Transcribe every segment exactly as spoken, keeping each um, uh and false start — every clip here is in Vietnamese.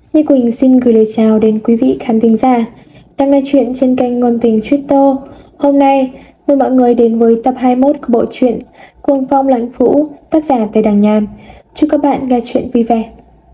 Như Quỳnh xin gửi lời chào đến quý vị khán thính giả đang nghe chuyện trên kênh Ngôn Tình Twitter. Hôm nay, mời mọi người đến với tập hai mươi mốt của bộ truyện Cuồng Phong Lãng Vũ, tác giả Tề Đằng Nhàn. Chúc các bạn nghe chuyện vui vẻ.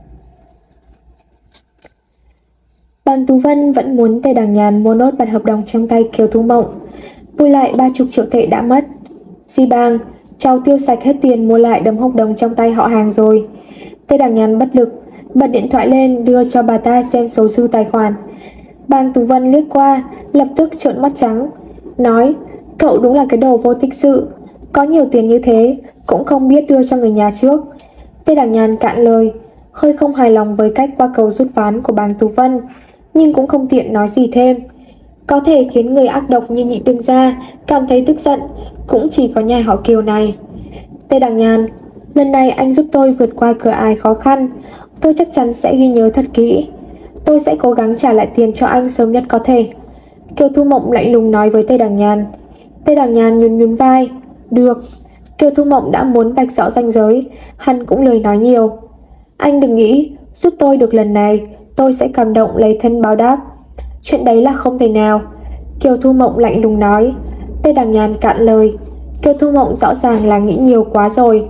Bàng Tú Vân vẫn muốn Tề Đằng Nhàn mua nốt bản hợp đồng trong tay Kiều Thu Mộng, bù lại ba mươi triệu tệ đã mất. Di Bang, cháu tiêu sạch hết tiền mua lại đống hợp đồng trong tay họ hàng rồi. Tề Đằng Nhàn bất lực, bật điện thoại lên đưa cho bà ta xem số dư tài khoản. Bàng Tú Vân liếc qua, lập tức trợn mắt trắng, nói: cậu đúng là cái đồ vô tích sự, có nhiều tiền như thế cũng không biết đưa cho người nhà trước. Tề Đằng Nhàn cạn lời, hơi không hài lòng với cách qua cầu rút ván của Bàng Tú Vân, nhưng cũng không tiện nói gì thêm. Có thể khiến người ác độc như Nhị Đương gia cảm thấy tức giận cũng chỉ có nhà họ Kiều này. Tề Đằng Nhàn, lần này anh giúp tôi vượt qua cửa ải khó khăn, tôi chắc chắn sẽ ghi nhớ thật kỹ. Tôi sẽ cố gắng trả lại tiền cho anh sớm nhất có thể. Kiều Thu Mộng lạnh lùng nói với Tề Đằng Nhàn. Tề Đằng Nhàn nhún nhún vai. Được. Kiều Thu Mộng đã muốn vạch rõ ranh giới, hắn cũng lời nói nhiều. Anh đừng nghĩ giúp tôi được lần này tôi sẽ cảm động lấy thân báo đáp. Chuyện đấy là không thể nào. Kiều Thu Mộng lạnh lùng nói. Tề Đằng Nhàn cạn lời. Kiều Thu Mộng rõ ràng là nghĩ nhiều quá rồi.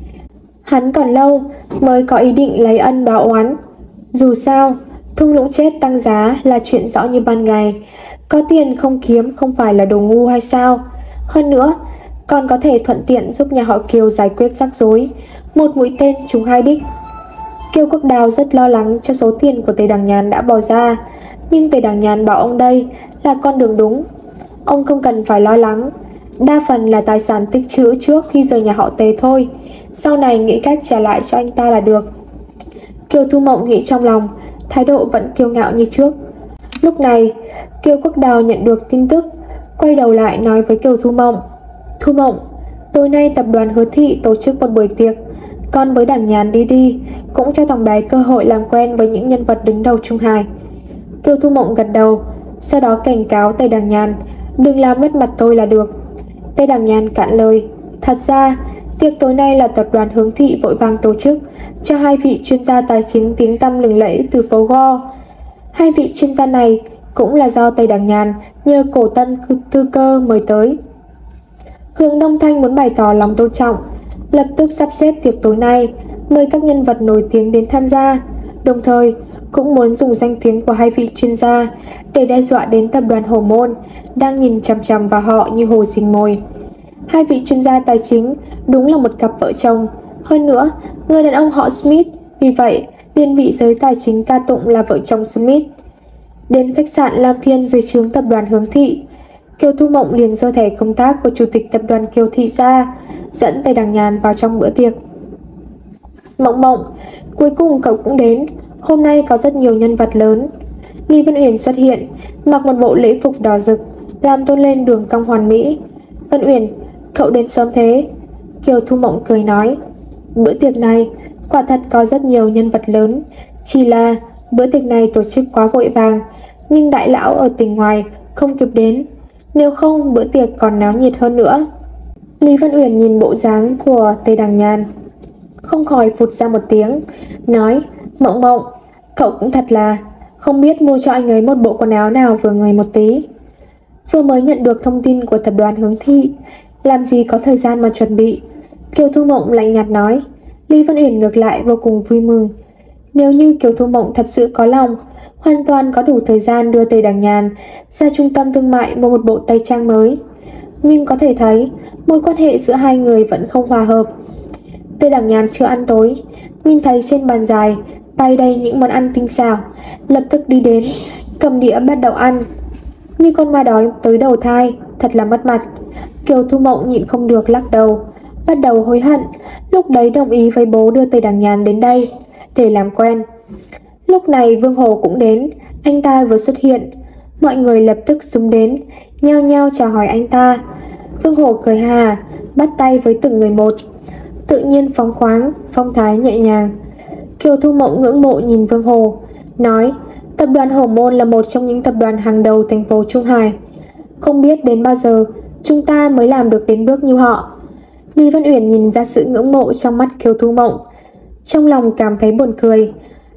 Hắn còn lâu mới có ý định lấy ân báo oán. Dù sao, thung lũng chết tăng giá là chuyện rõ như ban ngày. Có tiền không kiếm không phải là đồ ngu hay sao? Hơn nữa, còn có thể thuận tiện giúp nhà họ Kiều giải quyết rắc rối, một mũi tên trúng hai đích. Kiều Quốc Đào rất lo lắng cho số tiền của Tề Đằng Nhàn đã bỏ ra, nhưng Tề Đằng Nhàn bảo ông đây là con đường đúng. Ông không cần phải lo lắng, đa phần là tài sản tích trữ trước khi rời nhà họ Tề thôi, sau này nghĩ cách trả lại cho anh ta là được. Kiều Thu Mộng nghĩ trong lòng, thái độ vẫn kiêu ngạo như trước. Lúc này, Kiều Quốc Đào nhận được tin tức, quay đầu lại nói với Kiều Thu Mộng. Thu Mộng, tối nay tập đoàn Hứa Thị tổ chức một buổi tiệc, con với Đằng Nhàn đi đi, cũng cho thằng bé cơ hội làm quen với những nhân vật đứng đầu Trung Hải. Kiều Thu Mộng gật đầu, sau đó cảnh cáo Tề Đằng Nhàn, đừng làm mất mặt tôi là được. Tề Đằng Nhàn cạn lời, thật ra tiệc tối nay là tập đoàn Hướng Thị vội vàng tổ chức cho hai vị chuyên gia tài chính tiếng tăm lừng lẫy từ phố Go. Hai vị chuyên gia này cũng là do Tề Đằng Nhàn nhờ cổ tân tư cơ mời tới. Hướng Đông Thanh muốn bày tỏ lòng tôn trọng, lập tức sắp xếp tiệc tối nay, mời các nhân vật nổi tiếng đến tham gia, đồng thời cũng muốn dùng danh tiếng của hai vị chuyên gia để đe dọa đến tập đoàn Hổ Môn đang nhìn chằm chằm vào họ như hồ rình mồi. Hai vị chuyên gia tài chính đúng là một cặp vợ chồng, hơn nữa người đàn ông họ Smith, vì vậy liền bị giới tài chính ca tụng là vợ chồng Smith. Đến khách sạn Lam Thiên dưới trướng tập đoàn Hướng Thị, Kiều Thu Mộng liền giơ thẻ công tác của chủ tịch tập đoàn Kiều Thị ra, dẫn Tề Đằng Nhàn vào trong bữa tiệc. Mộng Mộng, cuối cùng cậu cũng đến, hôm nay có rất nhiều nhân vật lớn. Lý Vân Uyển xuất hiện, mặc một bộ lễ phục đỏ rực, làm tôn lên đường cong hoàn mỹ. Vân Uyển, cậu đến sớm thế. Kiều Thu Mộng cười nói, bữa tiệc này quả thật có rất nhiều nhân vật lớn, chỉ là bữa tiệc này tổ chức quá vội vàng, nhưng đại lão ở tỉnh ngoài không kịp đến, nếu không bữa tiệc còn náo nhiệt hơn nữa. Lý Vân Uyển nhìn bộ dáng của Tề Đằng Nhàn, không khỏi phụt ra một tiếng, nói, Mộng Mộng, cậu cũng thật là không biết mua cho anh ấy một bộ quần áo nào vừa người một tí. Vừa mới nhận được thông tin của tập đoàn Hướng Thị, làm gì có thời gian mà chuẩn bị. Kiều Thu Mộng lạnh nhạt nói. Lý Vân Uyển ngược lại vô cùng vui mừng. Nếu như Kiều Thu Mộng thật sự có lòng, hoàn toàn có đủ thời gian đưa Tề Đằng Nhàn ra trung tâm thương mại mua một bộ tây trang mới. Nhưng có thể thấy mối quan hệ giữa hai người vẫn không hòa hợp. Tề Đằng Nhàn chưa ăn tối, nhìn thấy trên bàn dài bày đầy những món ăn tinh xảo, lập tức đi đến, cầm đĩa bắt đầu ăn. Như con ma đói tới đầu thai, thật là mất mặt. Kiều Thu Mộng nhịn không được lắc đầu, bắt đầu hối hận, lúc đấy đồng ý với bố đưa Tề Đằng Nhàn đến đây để làm quen. Lúc này Vương Hồ cũng đến, anh ta vừa xuất hiện, mọi người lập tức xúm đến, nhao nhao chào hỏi anh ta. Vương Hồ cười hà, bắt tay với từng người một, tự nhiên phóng khoáng, phong thái nhẹ nhàng. Kiều Thu Mộng ngưỡng mộ nhìn Vương Hồ, nói, tập đoàn Hổ Môn là một trong những tập đoàn hàng đầu thành phố Trung Hải, không biết đến bao giờ chúng ta mới làm được đến bước như họ. Lý Vân Uyển nhìn ra sự ngưỡng mộ trong mắt Kiều Thu Mộng, trong lòng cảm thấy buồn cười.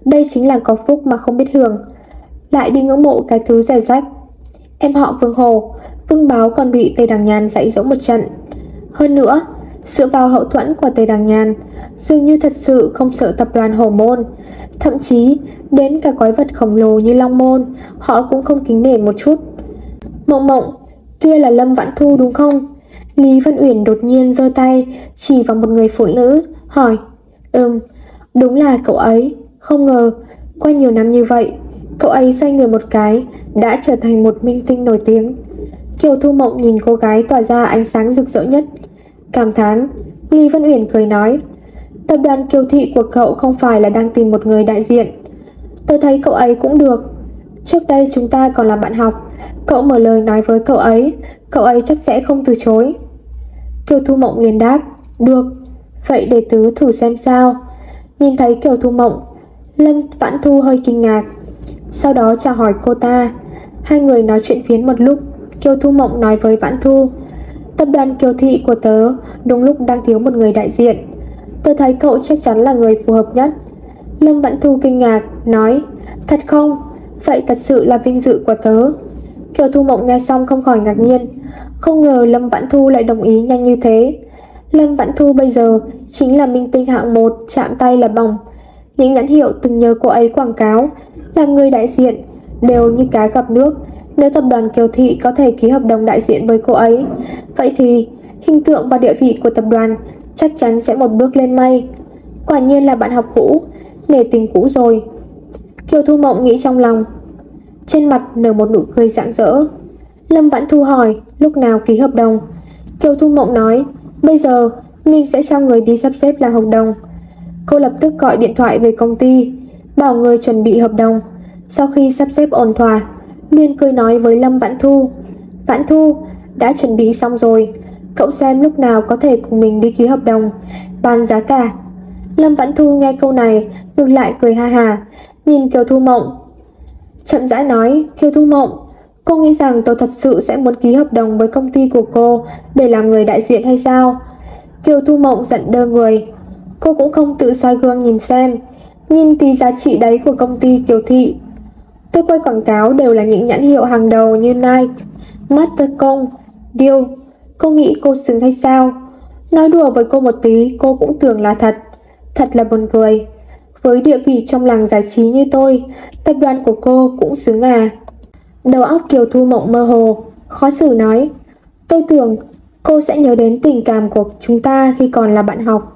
Đây chính là có phúc mà không biết hưởng, lại đi ngưỡng mộ cái thứ rẻ rách. Em họ Vương Hồ, Vương Báo còn bị Tây Đằng Nhàn dạy dỗ một trận. Hơn nữa, dựa vào hậu thuẫn của Tây Đằng Nhàn, dường như thật sự không sợ tập đoàn Hổ Môn. Thậm chí, đến cả quái vật khổng lồ như Long Môn, họ cũng không kính nể một chút. Mộng Mộng, kia là Lâm Vãn Thu đúng không? Lý Vân Uyển đột nhiên giơ tay chỉ vào một người phụ nữ, hỏi. Ừm, đúng là cậu ấy. Không ngờ, qua nhiều năm như vậy, cậu ấy xoay người một cái, đã trở thành một minh tinh nổi tiếng. Kiều Thu Mộng nhìn cô gái tỏa ra ánh sáng rực rỡ nhất, cảm thán. Lý Vân Uyển cười nói, tập đoàn Kiều Thị của cậu không phải là đang tìm một người đại diện. Tôi thấy cậu ấy cũng được. Trước đây chúng ta còn là bạn học, cậu mở lời nói với cậu ấy, cậu ấy chắc sẽ không từ chối. Kiều Thu Mộng liền đáp, được, vậy để tớ thử xem sao. Nhìn thấy Kiều Thu Mộng, Lâm Vãn Thu hơi kinh ngạc, sau đó chào hỏi cô ta. Hai người nói chuyện phiếm một lúc. Kiều Thu Mộng nói với Vãn Thu, tập đoàn Kiều Thị của tớ đúng lúc đang thiếu một người đại diện. Tôi thấy cậu chắc chắn là người phù hợp nhất. Lâm Vãn Thu kinh ngạc, nói, thật không? Vậy thật sự là vinh dự của tớ. Kiều Thu Mộng nghe xong không khỏi ngạc nhiên, không ngờ Lâm Vãn Thu lại đồng ý nhanh như thế. Lâm Vãn Thu bây giờ chính là minh tinh hạng một, chạm tay là bỏng. Những nhãn hiệu từng nhờ cô ấy quảng cáo, làm người đại diện, đều như cá gặp nước. Nếu tập đoàn Kiều Thị có thể ký hợp đồng đại diện với cô ấy, vậy thì hình tượng và địa vị của tập đoàn chắc chắn sẽ một bước lên mây. Quả nhiên là bạn học cũ, nể tình cũ rồi. Kiều Thu Mộng nghĩ trong lòng, trên mặt nở một nụ cười rạng rỡ. Lâm Vãn Thu hỏi lúc nào ký hợp đồng. Kiều Thu Mộng nói, bây giờ mình sẽ cho người đi sắp xếp làm hợp đồng. Cô lập tức gọi điện thoại về công ty, bảo người chuẩn bị hợp đồng. Sau khi sắp xếp ổn thỏa, liền cười nói với Lâm Vãn Thu, Vãn Thu, đã chuẩn bị xong rồi, cậu xem lúc nào có thể cùng mình đi ký hợp đồng, bàn giá cả. Lâm Vãn Thu nghe câu này ngược lại cười ha hà, nhìn Kiều Thu Mộng, chậm rãi nói, Kiều Thu Mộng, cô nghĩ rằng tôi thật sự sẽ muốn ký hợp đồng với công ty của cô để làm người đại diện hay sao? Kiều Thu Mộng giận đơ người, cô cũng không tự soi gương nhìn xem, nhìn tí giá trị đấy của công ty Kiều Thị. Tôi quay quảng cáo đều là những nhãn hiệu hàng đầu như Nike, Mastercard, Dior. Cô nghĩ cô xứng hay sao? Nói đùa với cô một tí cô cũng tưởng là thật. Thật là buồn cười. Với địa vị trong làng giải trí như tôi, tập đoàn của cô cũng xứng à? Đầu óc Kiều Thu Mộng mơ hồ, khó xử nói, tôi tưởng cô sẽ nhớ đến tình cảm của chúng ta khi còn là bạn học.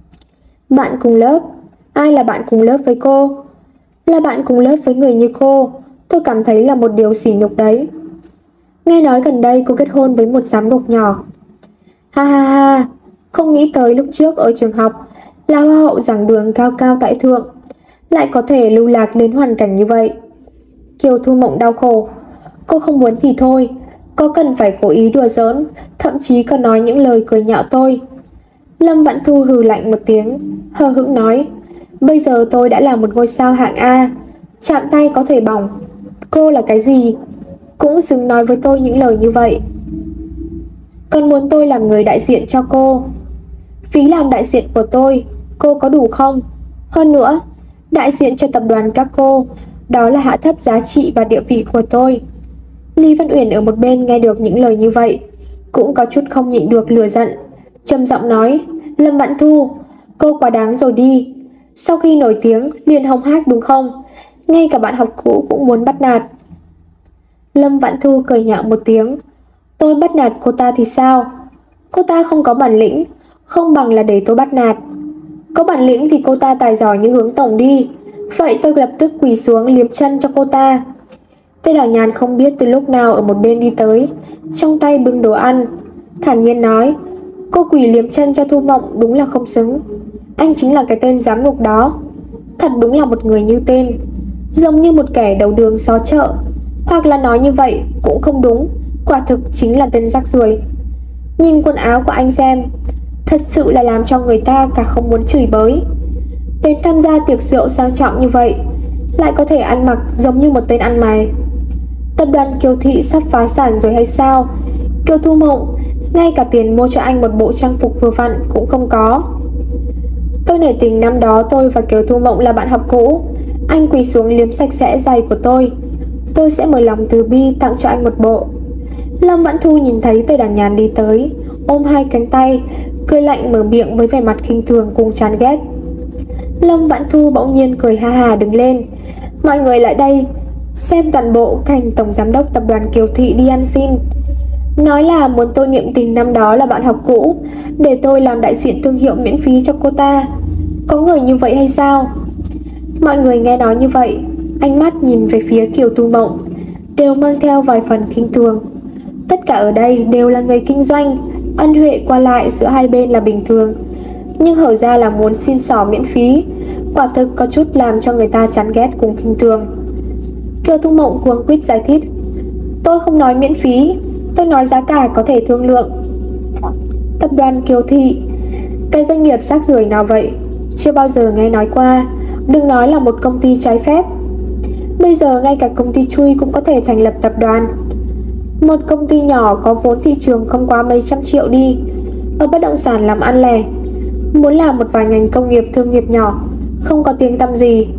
Bạn cùng lớp? Ai là bạn cùng lớp với cô? Là bạn cùng lớp với người như cô, tôi cảm thấy là một điều sỉ nhục đấy. Nghe nói gần đây cô kết hôn với một giám đốc nhỏ. Ha ha ha, không nghĩ tới lúc trước ở trường học là hoa hậu giảng đường cao cao tại thượng, lại có thể lưu lạc đến hoàn cảnh như vậy. Kiều Thu Mộng đau khổ, cô không muốn thì thôi, có cần phải cố ý đùa giỡn, thậm chí còn nói những lời cười nhạo tôi. Lâm Vãn Thu hừ lạnh một tiếng, hờ hững nói, bây giờ tôi đã là một ngôi sao hạng A, chạm tay có thể bỏng. Cô là cái gì? Cũng xứng nói với tôi những lời như vậy. Còn muốn tôi làm người đại diện cho cô. Phí làm đại diện của tôi, cô có đủ không? Hơn nữa, đại diện cho tập đoàn các cô, đó là hạ thấp giá trị và địa vị của tôi. Lý Vân Uyển ở một bên nghe được những lời như vậy, cũng có chút không nhịn được lửa giận, trầm giọng nói, Lâm Vãn Thu, cô quá đáng rồi đi. Sau khi nổi tiếng liền hống hách đúng không? Ngay cả bạn học cũ cũng muốn bắt nạt. Lâm Vãn Thu cười nhạo một tiếng, tôi bắt nạt cô ta thì sao? Cô ta không có bản lĩnh, không bằng là để tôi bắt nạt. Có bản lĩnh thì cô ta tài giỏi như Hướng tổng đi, vậy tôi lập tức quỳ xuống liếm chân cho cô ta. Tây Đằng Nhàn không biết từ lúc nào ở một bên đi tới, trong tay bưng đồ ăn, thản nhiên nói, cô quỳ liếm chân cho Thu Mộng đúng là không xứng. Anh chính là cái tên giám ngục đó. Thật đúng là một người như tên, giống như một kẻ đầu đường xó chợ. Hoặc là nói như vậy cũng không đúng, quả thực chính là tên rác rưởi. Nhìn quần áo của anh xem, thật sự là làm cho người ta cả không muốn chửi bới. Đến tham gia tiệc rượu sang trọng như vậy, lại có thể ăn mặc giống như một tên ăn mày. Tập đoàn Kiều Thị sắp phá sản rồi hay sao? Kiều Thu Mộng, ngay cả tiền mua cho anh một bộ trang phục vừa vặn cũng không có. Tôi nể tình năm đó tôi và Kiều Thu Mộng là bạn học cũ, Anh quỳ xuống liếm sạch sẽ giày của tôi. Tôi sẽ mở lòng từ bi tặng cho anh một bộ. Lâm Vãn Thu nhìn thấy Tề Đằng Nhàn đi tới, ôm hai cánh tay, cười lạnh mở miệng với vẻ mặt khinh thường cùng chán ghét. Lâm Vãn Thu bỗng nhiên cười ha hà đứng lên. Mọi người lại đây, xem toàn bộ cảnh tổng giám đốc tập đoàn Kiều Thị đi ăn xin. Nói là muốn tôi niệm tình năm đó là bạn học cũ, để tôi làm đại diện thương hiệu miễn phí cho cô ta. Có người như vậy hay sao? Mọi người nghe nói như vậy, ánh mắt nhìn về phía Kiều Thu Mộng đều mang theo vài phần khinh thường. Tất cả ở đây đều là người kinh doanh, ân huệ qua lại giữa hai bên là bình thường, nhưng hở ra là muốn xin xỏ miễn phí, quả thực có chút làm cho người ta chán ghét cùng khinh thường. Kiều Thu Mộng cuống quýt giải thích. Tôi không nói miễn phí, tôi nói giá cả có thể thương lượng. Tập đoàn Kiều Thị, cái doanh nghiệp rác rưởi nào vậy? Chưa bao giờ nghe nói qua, đừng nói là một công ty trái phép. Bây giờ ngay cả công ty chui cũng có thể thành lập tập đoàn. Một công ty nhỏ có vốn thị trường không quá mấy trăm triệu đi, ở bất động sản làm ăn lẻ, muốn làm một vài ngành công nghiệp thương nghiệp nhỏ, không có tiếng tăm gì.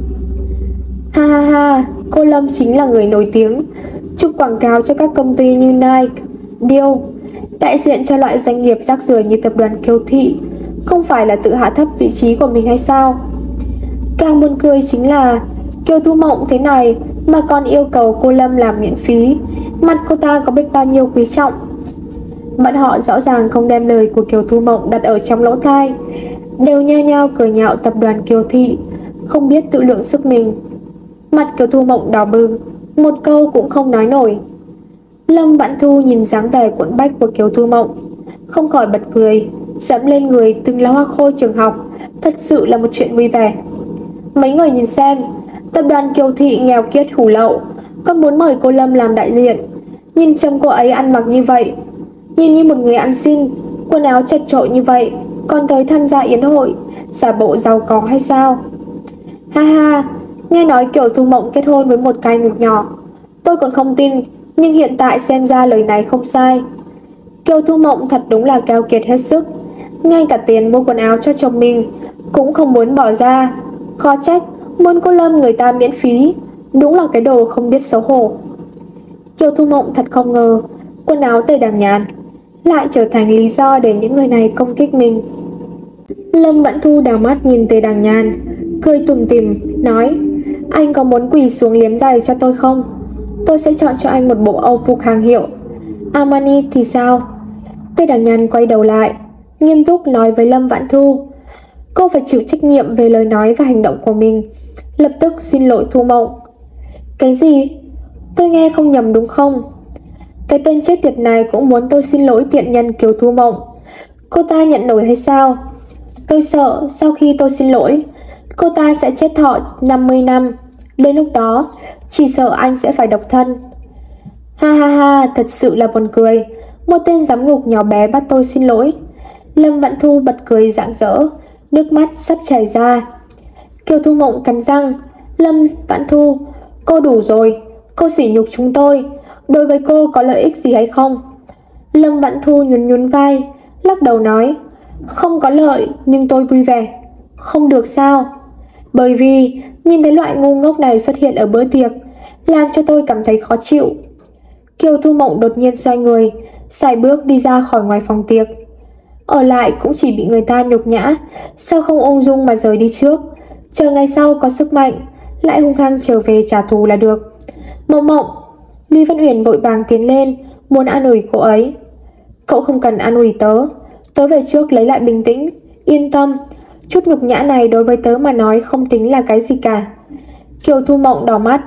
Ha ha ha, cô Lâm chính là người nổi tiếng, chụp quảng cáo cho các công ty như Nike, Deal, đại diện cho loại doanh nghiệp rác rưởi như tập đoàn Kiều Thị, không phải là tự hạ thấp vị trí của mình hay sao? Càng buồn cười chính là Kiều Thu Mộng thế này mà còn yêu cầu cô Lâm làm miễn phí, mặt cô ta có biết bao nhiêu quý trọng. Bọn họ rõ ràng không đem lời của Kiều Thu Mộng đặt ở trong lỗ tai, đều nhao nhao cười nhạo tập đoàn Kiều Thị, không biết tự lượng sức mình. Mặt Kiều Thu Mộng đỏ bừng, một câu cũng không nói nổi. Lâm Vãn Thu nhìn dáng vẻ cuộn bách của Kiều Thu Mộng, không khỏi bật cười, dẫm lên người từng là hoa khôi trường học, thật sự là một chuyện vui vẻ. Mấy người nhìn xem, tập đoàn Kiều Thị nghèo kiết hủ lậu, còn muốn mời cô Lâm làm đại diện. Nhìn trông cô ấy ăn mặc như vậy, nhìn như một người ăn xin, quần áo chật chội như vậy, còn tới tham gia yến hội, giả bộ giàu có hay sao? Ha ha, nghe nói Kiều Thu Mộng kết hôn với một cai ngục nhỏ, tôi còn không tin, nhưng hiện tại xem ra lời này không sai. Kiều Thu Mộng thật đúng là keo kiệt hết sức, ngay cả tiền mua quần áo cho chồng mình cũng không muốn bỏ ra. Khó trách muốn cô Lâm người ta miễn phí, đúng là cái đồ không biết xấu hổ. Kiều Thu Mộng thật không ngờ quần áo Tề Đằng Nhàn lại trở thành lý do để những người này công kích mình. Lâm Vãn Thu đảo mắt nhìn Tề Đằng Nhàn, cười tủm tỉm nói: Anh có muốn quỳ xuống liếm giày cho tôi không? Tôi sẽ chọn cho anh một bộ Âu phục hàng hiệu. Armani thì sao? Tề Đằng Nhàn quay đầu lại, nghiêm túc nói với Lâm Vãn Thu: Cô phải chịu trách nhiệm về lời nói và hành động của mình. Lập tức xin lỗi Thu Mộng. Cái gì? Tôi nghe không nhầm đúng không? Cái tên chết tiệt này cũng muốn tôi xin lỗi tiện nhân Kiều Thu Mộng. Cô ta nhận nổi hay sao? Tôi sợ sau khi tôi xin lỗi, cô ta sẽ chết thọ năm mươi năm. Đến lúc đó, chỉ sợ anh sẽ phải độc thân. Ha ha ha, thật sự là buồn cười. Một tên giám ngục nhỏ bé bắt tôi xin lỗi. Lâm Vãn Thu bật cười rạng rỡ, nước mắt sắp chảy ra. Kiều Thu Mộng cắn răng: Lâm Vãn Thu, cô đủ rồi, cô sỉ nhục chúng tôi, đối với cô có lợi ích gì hay không? Lâm Vãn Thu nhún nhún vai, lắc đầu nói: Không có lợi, nhưng tôi vui vẻ. Không được sao? Bởi vì nhìn thấy loại ngu ngốc này xuất hiện ở bữa tiệc, làm cho tôi cảm thấy khó chịu. Kiều Thu Mộng đột nhiên xoay người, sải bước đi ra khỏi ngoài phòng tiệc. Ở lại cũng chỉ bị người ta nhục nhã, sao không ung dung mà rời đi trước, chờ ngày sau có sức mạnh lại hung hăng trở về trả thù là được. Mộng Mộng, Lý Văn Uyển vội vàng tiến lên, muốn an ủi cô ấy. Cậu không cần an ủi tớ, tớ về trước lấy lại bình tĩnh, yên tâm, chút nhục nhã này đối với tớ mà nói không tính là cái gì cả. Kiều Thu Mộng đỏ mắt,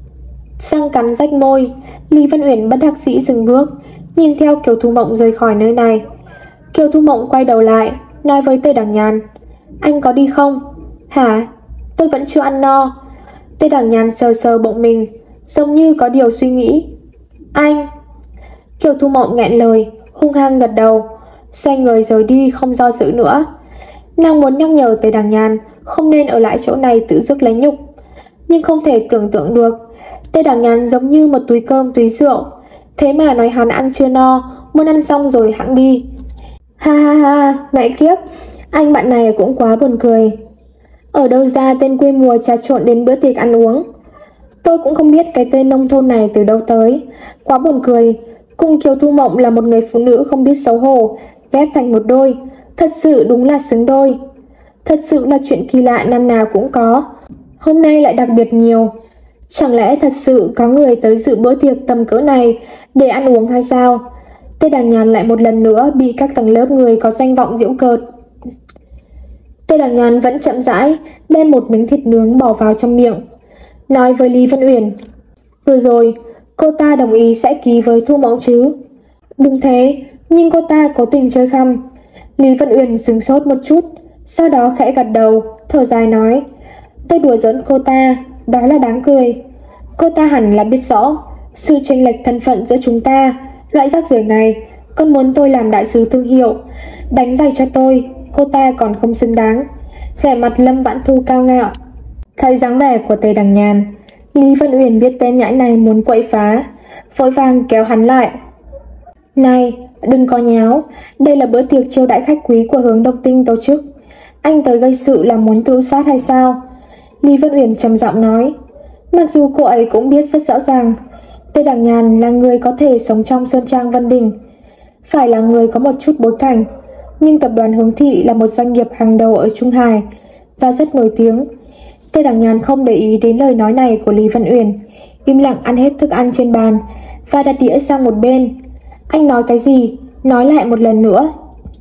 răng cắn rách môi. Lý Văn Uyển bất đắc dĩ dừng bước, nhìn theo Kiều Thu Mộng rời khỏi nơi này. Kiều Thu Mộng quay đầu lại, nói với Tề Đằng Nhàn: Anh có đi không? Hả? Tôi vẫn chưa ăn no. Tề Đằng Nhàn sờ sờ bụng mình, giống như có điều suy nghĩ. Anh... Kiều Thu Mộng nghẹn lời, hung hăng gật đầu, xoay người rời đi không do dự nữa. Nàng muốn nhắc nhở Tề Đằng Nhàn không nên ở lại chỗ này tự dứt lấy nhục, nhưng không thể tưởng tượng được Tề Đằng Nhàn giống như một túi cơm túi rượu, thế mà nói hắn ăn chưa no, muốn ăn xong rồi hẵng đi. Ha ha ha, mẹ kiếp, anh bạn này cũng quá buồn cười. Ở đâu ra tên quê mùa trà trộn đến bữa tiệc ăn uống? Tôi cũng không biết cái tên nông thôn này từ đâu tới. Quá buồn cười. Cùng Kiều Thu Mộng là một người phụ nữ không biết xấu hổ, ghép thành một đôi. Thật sự đúng là xứng đôi. Thật sự là chuyện kỳ lạ năm nào cũng có. Hôm nay lại đặc biệt nhiều. Chẳng lẽ thật sự có người tới dự bữa tiệc tầm cỡ này để ăn uống hay sao? Tê Đằng Nhàn lại một lần nữa bị các tầng lớp người có danh vọng giễu cợt. Tê Đằng Nhàn vẫn chậm rãi đem một miếng thịt nướng bỏ vào trong miệng, nói với Lý Vân Uyển: vừa rồi cô ta đồng ý sẽ ký với Thu Mộng chứ? Đúng thế, nhưng cô ta cố tình chơi khăm. Lý Vân Uyển sửng sốt một chút, sau đó khẽ gật đầu, thở dài nói: tôi đùa giỡn cô ta, đó là đáng cười. Cô ta hẳn là biết rõ sự chênh lệch thân phận giữa chúng ta. Loại rác rưởi này còn muốn tôi làm đại sứ thương hiệu, đánh giày cho tôi, cô ta còn không xứng đáng. Vẻ mặt Lâm Vãn Thu cao ngạo. Thấy dáng vẻ của Tề Đằng Nhàn, Lý Vân Uyển biết tên nhãi này muốn quậy phá, vội vàng kéo hắn lại. Này, đừng có nháo, đây là bữa tiệc chiêu đãi khách quý của Hướng Đông Tinh tổ chức. Anh tới gây sự là muốn tự sát hay sao? Lý Vân Uyển trầm giọng nói. Mặc dù cô ấy cũng biết rất rõ ràng, Tề Đằng Nhàn là người có thể sống trong Sơn Trang Vân Đình, phải là người có một chút bối cảnh, nhưng tập đoàn Hướng Thị là một doanh nghiệp hàng đầu ở Trung Hải và rất nổi tiếng. Tề Đằng Nhàn không để ý đến lời nói này của Lý Vân Uyển, im lặng ăn hết thức ăn trên bàn và đặt đĩa sang một bên. Anh nói cái gì? Nói lại một lần nữa.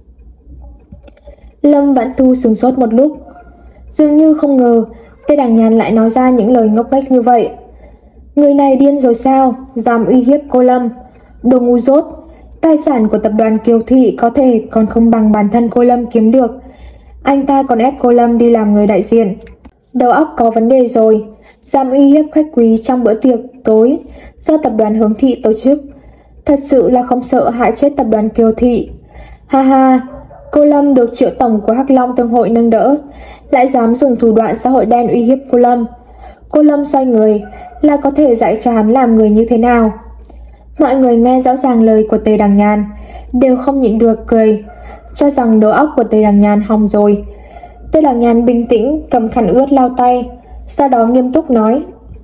Lâm Vãn Thu sửng sốt một lúc, dường như không ngờ Tề Đằng Nhàn lại nói ra những lời ngốc nghếch như vậy. Người này điên rồi sao? Dám uy hiếp cô Lâm. Đồ ngu dốt. Tài sản của tập đoàn Kiều Thị có thể còn không bằng bản thân cô Lâm kiếm được. Anh ta còn ép cô Lâm đi làm người đại diện. Đầu óc có vấn đề rồi. Dám uy hiếp khách quý trong bữa tiệc tối do tập đoàn Hướng Thị tổ chức. Thật sự là không sợ hại chết tập đoàn Kiều Thị. Ha ha, cô Lâm được Triệu tổng của Hắc Long Thương hội nâng đỡ, lại dám dùng thủ đoạn xã hội đen uy hiếp cô Lâm. Cô Lâm xoay người là có thể dạy cho hắn làm người như thế nào. Mọi người nghe rõ ràng lời của Tề Đằng Nhàn đều không nhịn được cười, cho rằng đầu óc của Tề Đằng Nhàn hỏng rồi. Tề Đằng Nhàn bình tĩnh cầm khăn ướt lau tay, sau đó nghiêm túc nói: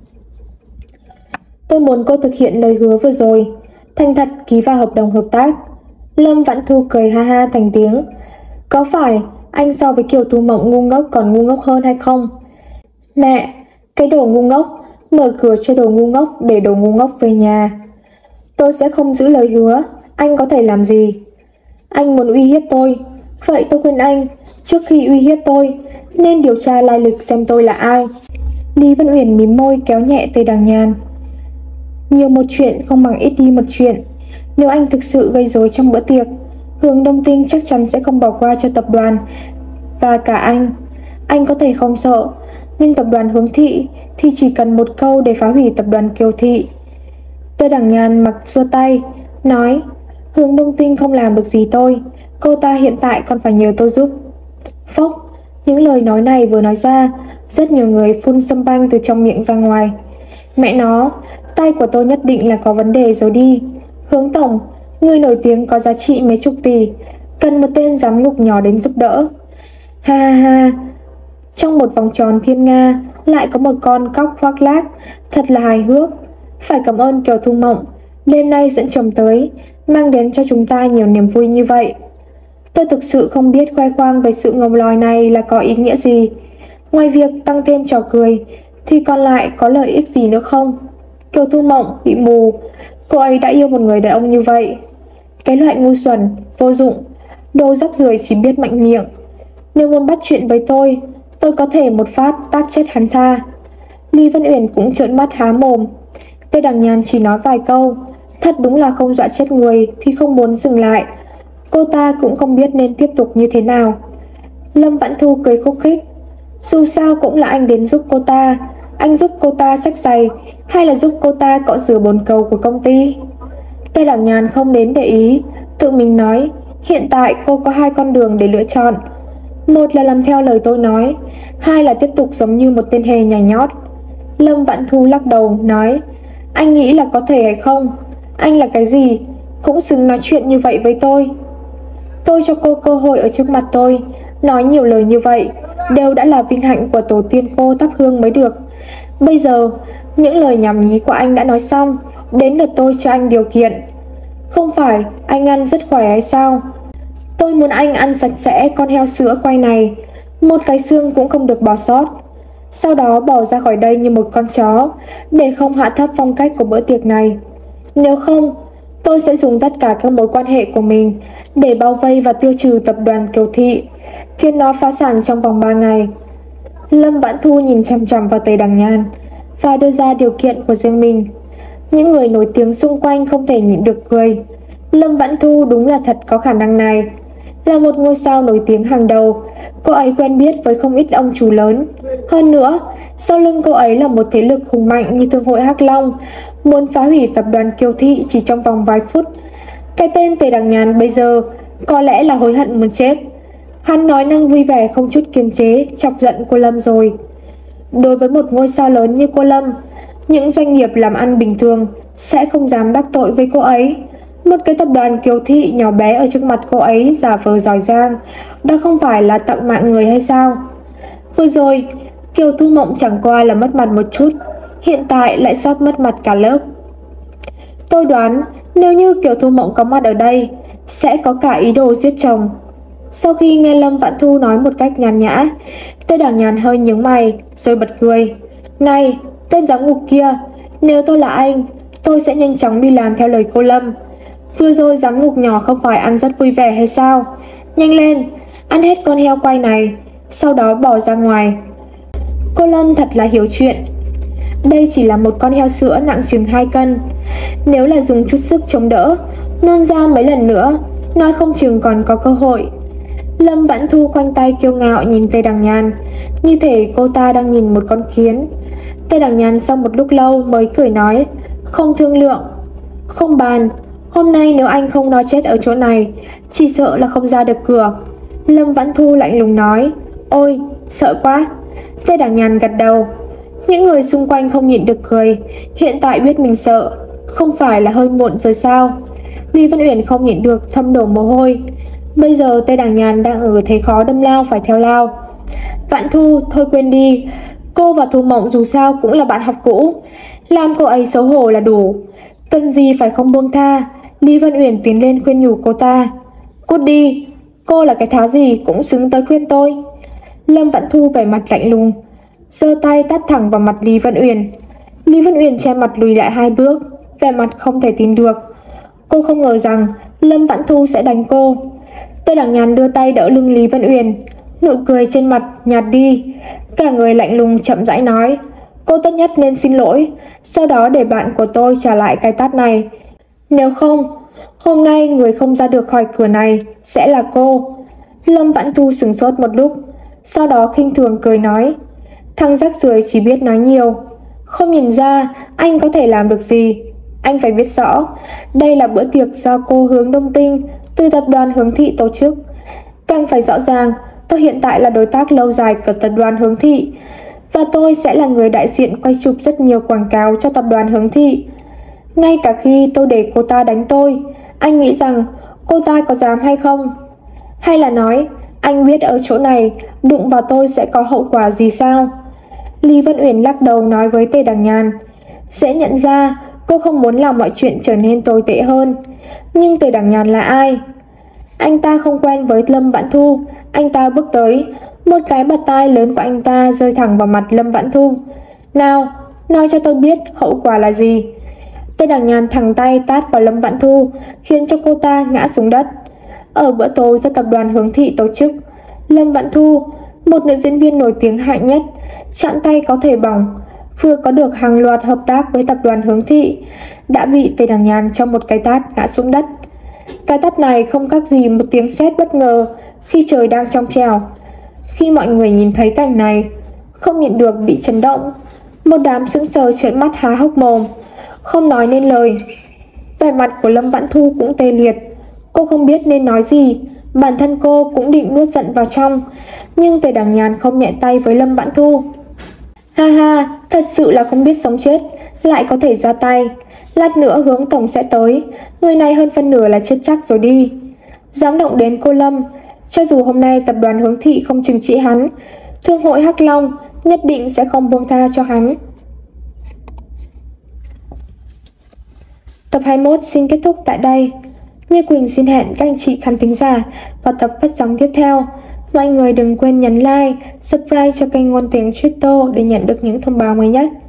tôi muốn cô thực hiện lời hứa vừa rồi, thành thật ký vào hợp đồng hợp tác. Lâm Vãn Thu cười ha ha thành tiếng. Có phải anh so với Kiều Thu Mộng ngu ngốc còn ngu ngốc hơn hay không? Mẹ, cái đồ ngu ngốc, mở cửa cho đồ ngu ngốc để đồ ngu ngốc về nhà. Tôi sẽ không giữ lời hứa, anh có thể làm gì? Anh muốn uy hiếp tôi, vậy tôi khuyên anh, trước khi uy hiếp tôi, nên điều tra lai lịch xem tôi là ai. Lý Vân Uyển mím môi kéo nhẹ Tề Đằng Nhàn. Nhiều một chuyện không bằng ít đi một chuyện. Nếu anh thực sự gây rối trong bữa tiệc, Hướng Đông Tinh chắc chắn sẽ không bỏ qua cho tập đoàn và cả anh. Anh có thể không sợ, nhưng tập đoàn Hướng Thị thì chỉ cần một câu để phá hủy tập đoàn Kiều Thị. Tề Đằng Nhàn mặc xua tay, nói: Hướng Đông Tinh không làm được gì tôi, cô ta hiện tại còn phải nhờ tôi giúp. Phốc, những lời nói này vừa nói ra, rất nhiều người phun sâm banh từ trong miệng ra ngoài. Mẹ nó, tay của tôi nhất định là có vấn đề rồi đi. Hướng tổng, người nổi tiếng có giá trị mấy chục tỷ, cần một tên giám ngục nhỏ đến giúp đỡ. Ha ha ha. Trong một vòng tròn thiên nga lại có một con cóc khoác lác, thật là hài hước. Phải cảm ơn Kiều Thu Mộng, đêm nay dẫn chồng tới, mang đến cho chúng ta nhiều niềm vui như vậy. Tôi thực sự không biết khoe khoang về sự ngông lòi này là có ý nghĩa gì. Ngoài việc tăng thêm trò cười thì còn lại có lợi ích gì nữa không? Kiều Thu Mộng bị mù, cô ấy đã yêu một người đàn ông như vậy. Cái loại ngu xuẩn, vô dụng, đồ rác rưởi chỉ biết mạnh miệng. Nếu muốn bắt chuyện với tôi, tôi có thể một phát tát chết hắn ta. Lý Vân Uyển cũng trợn mắt há mồm. Tề Đằng Nhàn chỉ nói vài câu, thật đúng là không dọa chết người thì không muốn dừng lại. Cô ta cũng không biết nên tiếp tục như thế nào. Lâm Vãn Thu cười khúc khích. Dù sao cũng là anh đến giúp cô ta. Anh giúp cô ta xách giày hay là giúp cô ta cọ rửa bồn cầu của công ty? Tề Đằng Nhàn không đến để ý, tự mình nói: hiện tại cô có hai con đường để lựa chọn. Một là làm theo lời tôi nói, hai là tiếp tục giống như một tên hề nhảy nhót. Lâm Vãn Thu lắc đầu nói: anh nghĩ là có thể hay không? Anh là cái gì cũng xứng nói chuyện như vậy với tôi. Tôi cho cô cơ hội ở trước mặt tôi, nói nhiều lời như vậy, đều đã là vinh hạnh của tổ tiên cô thắp hương mới được. Bây giờ, những lời nhảm nhí của anh đã nói xong, đến lượt tôi cho anh điều kiện. Không phải anh ăn rất khỏe hay sao? Tôi muốn anh ăn sạch sẽ con heo sữa quay này, một cái xương cũng không được bỏ sót. Sau đó bỏ ra khỏi đây như một con chó, để không hạ thấp phong cách của bữa tiệc này. Nếu không, tôi sẽ dùng tất cả các mối quan hệ của mình để bao vây và tiêu trừ tập đoàn Kiều Thị, khiến nó phá sản trong vòng ba ngày. Lâm Vãn Thu nhìn chằm chằm vào Tề Đằng Nhàn và đưa ra điều kiện của riêng mình. Những người nổi tiếng xung quanh không thể nhịn được cười. Lâm Vãn Thu đúng là thật có khả năng này. Là một ngôi sao nổi tiếng hàng đầu, cô ấy quen biết với không ít ông chủ lớn. Hơn nữa, sau lưng cô ấy là một thế lực hùng mạnh như Thương hội Hắc Long, muốn phá hủy tập đoàn Kiều Thị chỉ trong vòng vài phút. Cái tên Tề Đằng Nhàn bây giờ có lẽ là hối hận muốn chết. Hắn nói năng vui vẻ không chút kiềm chế, chọc giận cô Lâm rồi. Đối với một ngôi sao lớn như cô Lâm, những doanh nghiệp làm ăn bình thường sẽ không dám đắc tội với cô ấy. Một cái tập đoàn Kiều Thị nhỏ bé ở trước mặt cô ấy giả vờ giỏi giang, đó không phải là tặng mạng người hay sao? Vừa rồi, Kiều Thu Mộng chẳng qua là mất mặt một chút, hiện tại lại sắp mất mặt cả lớp. Tôi đoán nếu như Kiều Thu Mộng có mặt ở đây, sẽ có cả ý đồ giết chồng. Sau khi nghe Lâm Vãn Thu nói một cách nhàn nhã, Tề Đằng Nhàn hơi nhướng mày rồi bật cười. Này, tên giám ngục kia, nếu tôi là anh, tôi sẽ nhanh chóng đi làm theo lời cô Lâm. Vừa rồi giám ngục nhỏ không phải ăn rất vui vẻ hay sao? Nhanh lên, ăn hết con heo quay này, sau đó bỏ ra ngoài. Cô Lâm thật là hiểu chuyện. Đây chỉ là một con heo sữa nặng chừng hai cân. Nếu là dùng chút sức chống đỡ, nôn ra mấy lần nữa, nói không chừng còn có cơ hội. Lâm Vãn Thu khoanh tay kiêu ngạo nhìn Tề Đằng Nhàn, như thể cô ta đang nhìn một con kiến. Tề Đằng Nhàn sau một lúc lâu mới cười nói, không thương lượng, không bàn. Hôm nay nếu anh không nói chết ở chỗ này, chỉ sợ là không ra được cửa. Lâm Vãn Thu lạnh lùng nói, ôi, sợ quá. Tề Đằng Nhàn gật đầu. Những người xung quanh không nhịn được cười, hiện tại biết mình sợ, không phải là hơi muộn rồi sao? Lý Vân Uyển không nhịn được thâm đổ mồ hôi. Bây giờ Tề Đằng Nhàn đang ở thế khó đâm lao phải theo lao. Vãn Thu, thôi quên đi. Cô và Thu Mộng dù sao cũng là bạn học cũ, làm cô ấy xấu hổ là đủ. Cần gì phải không buông tha. Lý Vân Uyển tiến lên khuyên nhủ cô ta. Cút đi, cô là cái thá gì cũng xứng tới khuyên tôi. Lâm Vãn Thu vẻ mặt lạnh lùng, giơ tay tát thẳng vào mặt Lý Vân Uyển. Lý Vân Uyển che mặt lùi lại hai bước, vẻ mặt không thể tin được. Cô không ngờ rằng Lâm Vãn Thu sẽ đánh cô. Tề Đằng Nhàn đưa tay đỡ lưng Lý Vân Uyển, nụ cười trên mặt nhạt đi, cả người lạnh lùng chậm rãi nói, cô tốt nhất nên xin lỗi, sau đó để bạn của tôi trả lại cái tát này. Nếu không, hôm nay người không ra được khỏi cửa này sẽ là cô. Lâm Vãn Thu sửng sốt một lúc, sau đó khinh thường cười nói, thằng rác rưởi chỉ biết nói nhiều, không nhìn ra anh có thể làm được gì. Anh phải biết rõ, đây là bữa tiệc do cô Hướng Đông Tinh từ tập đoàn Hướng Thị tổ chức. Càng phải rõ ràng, tôi hiện tại là đối tác lâu dài của tập đoàn Hướng Thị, và tôi sẽ là người đại diện quay chụp rất nhiều quảng cáo cho tập đoàn Hướng Thị. Ngay cả khi tôi để cô ta đánh tôi, anh nghĩ rằng cô ta có dám hay không? Hay là nói, anh biết ở chỗ này đụng vào tôi sẽ có hậu quả gì sao? Lý Vân Uyển lắc đầu nói với Tề Đằng Nhàn. Dễ nhận ra cô không muốn làm mọi chuyện trở nên tồi tệ hơn. Nhưng Tề Đằng Nhàn là ai? Anh ta không quen với Lâm Vãn Thu. Anh ta bước tới, một cái bạt tai lớn của anh ta rơi thẳng vào mặt Lâm Vãn Thu. Nào, nói cho tôi biết hậu quả là gì? Tề Đằng Nhàn thẳng tay tát vào Lâm Vãn Thu, khiến cho cô ta ngã xuống đất. Ở bữa tối do tập đoàn Hướng Thị tổ chức, Lâm Vãn Thu, một nữ diễn viên nổi tiếng hạng nhất, chạm tay có thể bỏng, vừa có được hàng loạt hợp tác với tập đoàn Hướng Thị, đã bị Tề Đằng Nhàn cho một cái tát ngã xuống đất. Cái tát này không khác gì một tiếng sét bất ngờ khi trời đang trong trẻo. Khi mọi người nhìn thấy cảnh này, không nhịn được bị chấn động. Một đám sững sờ trợn mắt há hốc mồm, không nói nên lời. Vẻ mặt của Lâm Vãn Thu cũng tê liệt. Cô không biết nên nói gì, bản thân cô cũng định nuốt giận vào trong, nhưng Tề Đằng Nhàn không nhẹ tay với Lâm Vãn Thu. Ha ha, thật sự là không biết sống chết, lại có thể ra tay. Lát nữa Hướng tổng sẽ tới, người này hơn phân nửa là chết chắc rồi đi. Dám động đến cô Lâm, cho dù hôm nay tập đoàn Hướng Thị không trừng trị hắn, Thương hội Hắc Long nhất định sẽ không buông tha cho hắn. Tập hai mươi mốt xin kết thúc tại đây. Như Quỳnh xin hẹn các anh chị khán thính giả vào tập phát sóng tiếp theo. Mọi người đừng quên nhấn like, subscribe cho kênh Ngôn Tình Crypto để nhận được những thông báo mới nhất.